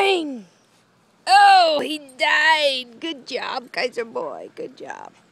Boing! Oh, he died. Good job, Kaiser boy. Good job.